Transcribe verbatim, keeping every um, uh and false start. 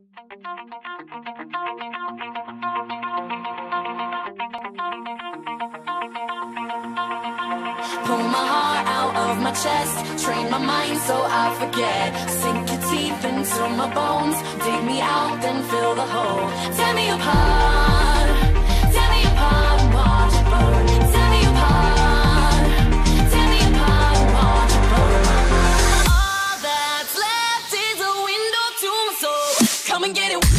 Pull my heart out of my chest, train my mind so I forget. Sink your teeth into my bones, dig me out, then fill the hole. Tear me apart, tear me apart and watch it burn. Tear me apart, tear me apart and watch it burn. All that's left is a window to my soul. Come and get it.